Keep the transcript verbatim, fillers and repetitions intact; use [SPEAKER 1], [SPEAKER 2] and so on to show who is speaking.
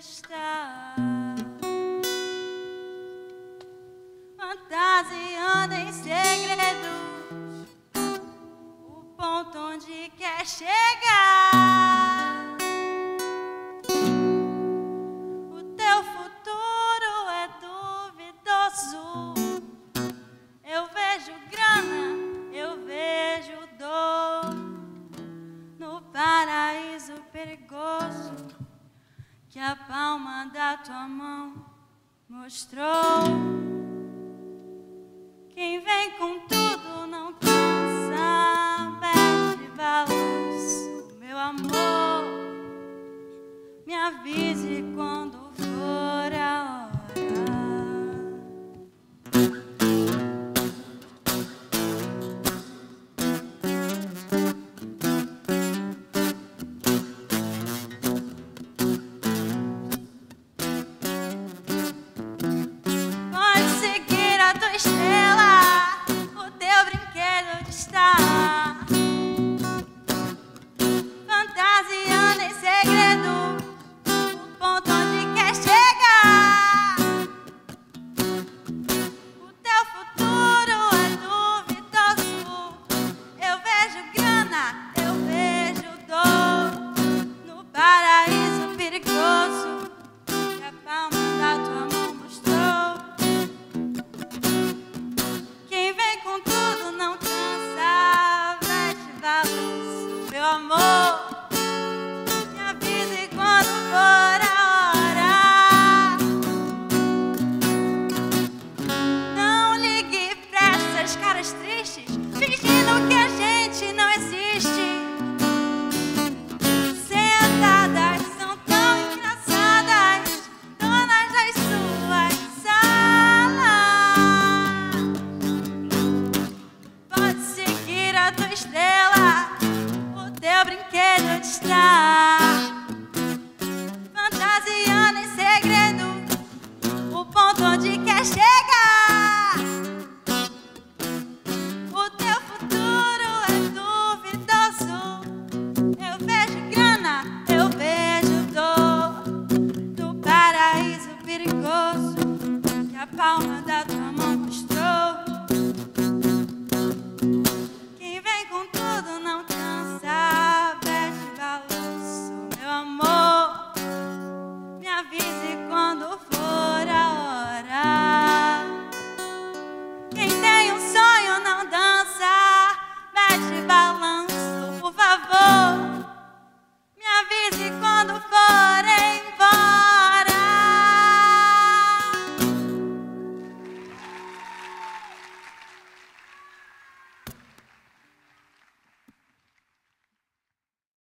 [SPEAKER 1] está, fantasiando em segredos o ponto onde quer chegar. O teu futuro é duvidoso. Eu vejo grana, eu vejo dor no paraíso perigoso que a palma da tua mão mostrou. Quem vem com tudo não cansa, perde balanço, meu amor. Me avise quando for a hora. Estrela, o teu brinquedo de estar, fantasiando em segredo o ponto onde quer chegar. O teu futuro é duvidoso. Eu vejo grana, eu vejo dor no paraíso perigoso que a palma da tua mão mostrou. Meu amor, me avise quando for a hora. Não ligue pra essas caras tristes, fingindo que a gente não existe. Sentadas são tão engraçadas, donas das suas salas. Pode seguir a tua estrela, teu brinquedo de estar.